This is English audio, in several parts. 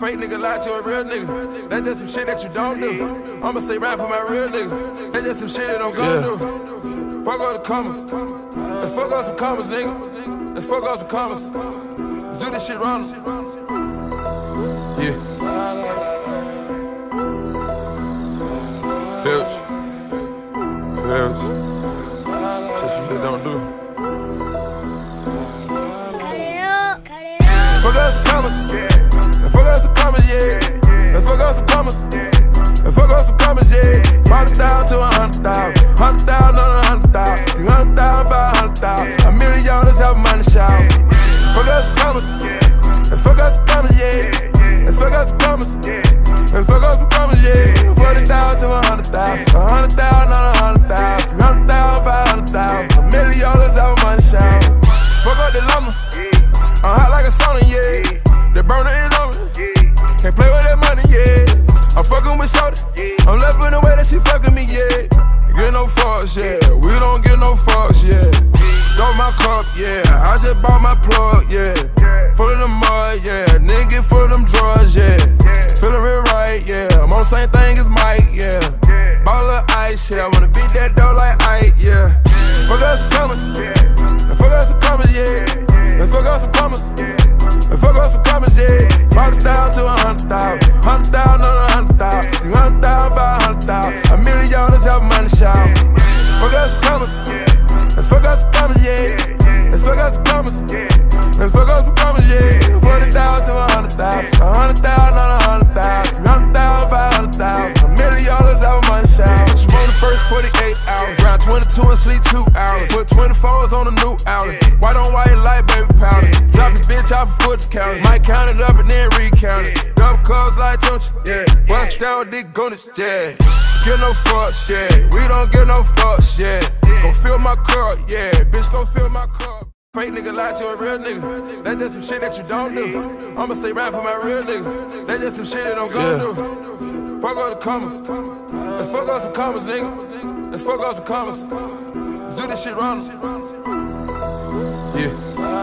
Fake nigga lie to a real nigga. That's just some shit that you don't do. I'ma stay rap for my real niggas. That's just some shit that I'm gonna do. Fuck all the commas. Let's fuck off some commas, nigga. Let's fuck off some commas. Let's do this shit wrong. Yeah. Filch. Shit you just don't do. Fuck out some commas, yeah. Fuck out some commas, yeah. Let's fuck out some commas. Let's fuck out some commas, yeah. 100,000 to 100,000. 100,000 on 100,000. 300,000, 500,000. $1 million is helping money shout. Fuck out some commas. Let's fuck out some commas, yeah. Let's fuck out some commas. Let's fuck out some commas, yeah. 40,000 to 100,000. 100,000 on 100,000. 300,000, 500,000. $1 million is helping money shout. Fuck out the llama. I'm hot like a sauna, yeah. The burner is on me. Can't play with that money, yeah. I'm fucking with shorty. I'm loving the way that she fucking me, yeah. Get no fucks, yeah. We don't get no fucks, yeah. Throw my cup, yeah. I just bought my plug, yeah. Full of the mud, yeah. Nigga full of them drugs, yeah. Feeling real right, yeah. I'm on the same thing as Mike, yeah. Ball of ice, yeah. I wanna beat that dough like Ike, yeah. Fuck out some commas, fuck out some commas, yeah. Let's fuck out some commas. Let's fuck out some commas, yeah. 100,000 to 100,000. 100,000 on 100,000. 300,000, 500,000. $1 million is helping money shout. Fuck out some commas. Let's fuck out some commas, yeah. Let's fuck out some commas. Let's fuck out some commas, yeah. 40,000 to 100,000. 100,000 on 100,000. 300,000, 500,000. $1 million is helping money shout. Put you on the first 48 hours. Round 22 and sleep 2 hours. Put 24s on a new outlet. White on white like baby powder. Drop your bitch off a foot count. Might count it up and then recount it. Double cubs like Tunch, yeah. Bust down with Dick Gunners, yeah. Get no fucks, yeah. We don't get no fucks, yeah. Gon' fill my cup, yeah. Bitch gon' fill my cup. Fake nigga lie to a real nigga. That's just some shit that you don't do. I'ma stay rap for my real niggas. That's just some shit that I'm gonna do. Fuck all the commas. Let's fuck out some commas, nigga. Let's fuck out some commas. Let's do this shit wrong. Yeah.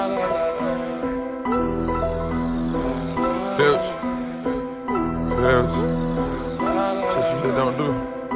Filch. Shit you just don't do.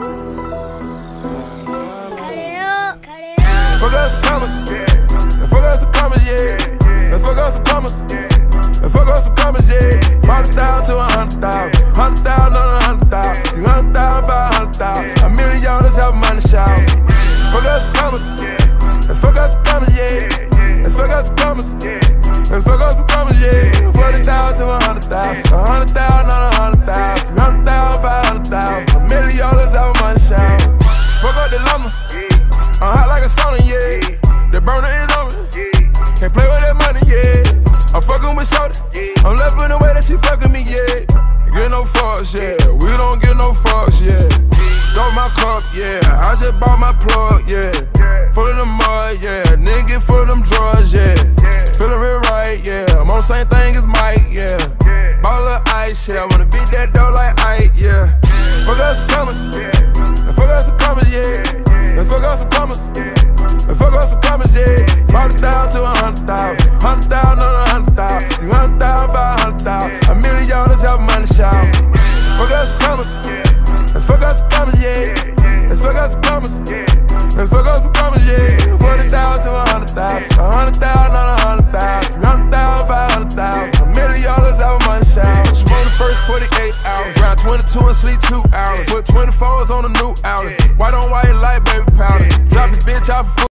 Fuck out some commas. Let's fuck out some commas, yeah. Let's fuck out some commas. Let's fuck out some commas, yeah. 100,000 to 100,000. 100,000 on 100,000. 300,000, 500,000. $1 million is helping money shout. Fuck out some commas. Let's fuck out some commas, yeah. Let's fuck out some commas. Let's fuck out some commas, yeah. 40,000 to 100,000. 100,000 on 100,000. 300,000, 500,000. $1 million is helping money shout. Fuck out the llama. I'm hot like a sauna, yeah. The burner is on me. Can't play with that money, yeah. I'm fucking with shorty. I'm loving the way that she fucking me, yeah. Get no fucks, yeah. We don't get no fucks, yeah. Throw my cup, yeah. I just bought my plug, yeah. Full of the mud, yeah. Nigga full of them drugs, yeah. Feeling real right, yeah. I'm on the same thing as Mike, yeah. Ball of ice, yeah. I wanna beat that dough like Ike, yeah. Fuck out some commas. Fuck out some commas, yeah. Let's fuck out some commas. Let's fuck out some commas, yeah. 40,000 to 100,000. 100,000 on 100,000. 300,000, 500,000. $1 million is helping money shout. Fuck out some commas. Let's fuck out some commas, yeah. Let's fuck out some commas. Let's fuck out some commas, yeah. 40,000 to 100,000. 100,000 on 100,000. 300,000, 500,000. $1 million is helping money shout. Put you on the first 48 hours. Round 22 and sleep 2 hours. Put 24s on a new outlet. White on white